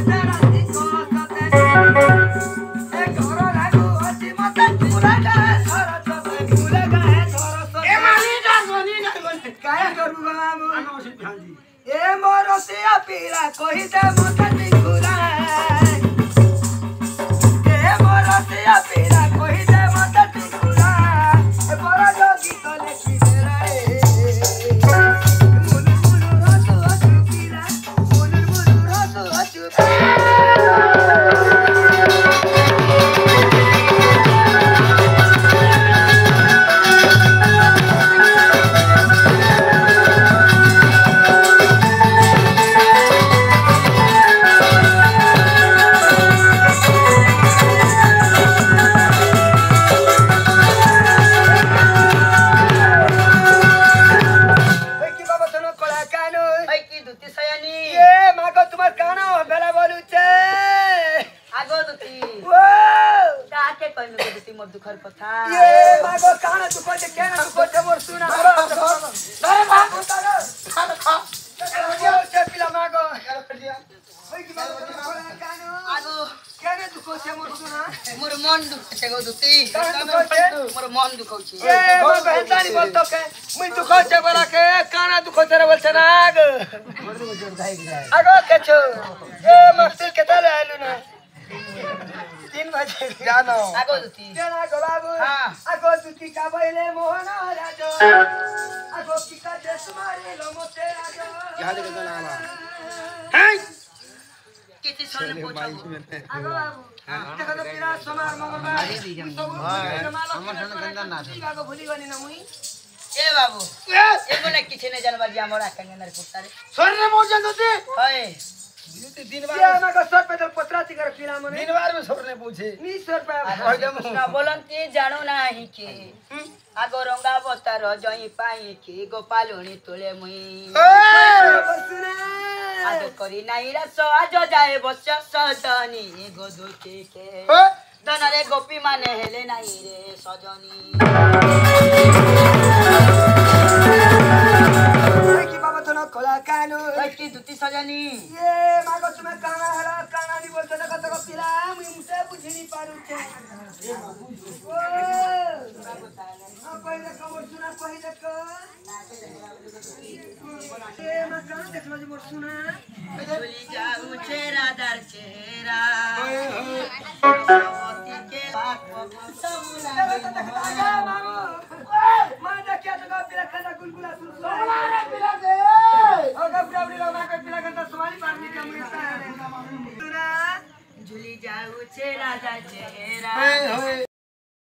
ए मोरो सिया पीला कोई दे मोटा टिकुरा ए मोरो सिया पीला कोई दे मोटा टिकुरा ए मोरा जोगी तो लेकी मेरा मुनु मुनु हसु हसु पीला मुनु मुनु हसु हसु दुखर कथा ये मागो काना दुखो जे केना दुखो जे मोर सुना अरे मागो तारो खाना खा ये पिला मागो ओइ की मागो कानो आगो केना दुखो जे मोर सुना मोर मन दुखो छे गो दुती मोर मन दुखो छे ए मोर बहतानी बोलतो के मुई दुखो छे बरा के काना दुखो छे रे बोल छे ना आगो केछो ए मस्ती के तले आलू ना 3 बजे जानो आगो दुती जाना गो बाबू हां आगो दुती का बइले मोहन राजो आगो किका देश मारे लो मोते राजो यहां देखो तो नाला हैं किति सोने पूछो आगो बाबू देखो तो पिरा सोमार मंगलबार हमर सन गंदा ना आगो भूली गनी ना मुई ए बाबू एगो ने किछे ने जानबा जे हमरा कंगनर पुत्ता रे सोर रे मोर जान दुती होय दिन बार ये ना का सर पे तो पत्राती कर पीला मने दिन बार में सोरने पूछे नी सर पे ना बोलंती जानो नाही के आगो रंगा बतर जई पाई के गोपालुनी तोले मुई सुना आगो करी नाही रा सो आज जाए बस सदनी गो दुती के दनरे गोपी माने हेले नाही रे सजनी की बाबा तो ना कोला कानो की दुती सजनी ये मागो तुम्हें काना हला काना नहीं बोलते ना कतो पिला मुई मुसे बुझनी पारू छे ओ कोई ना कमर सुना कोई देखो ये मा कान देखलो जे मोर सुना बोली जाऊ चेहरा दर चेहरा ओती के बात सबुला बाबू मा देखिया तो पिला खाना गुलगुला सुन सोना पिला दे अगर प्रभु लोग आके पिला गंदा सुवाली पारनी का मुझे सुना झूली जाऊ चेहरा दा चेहरा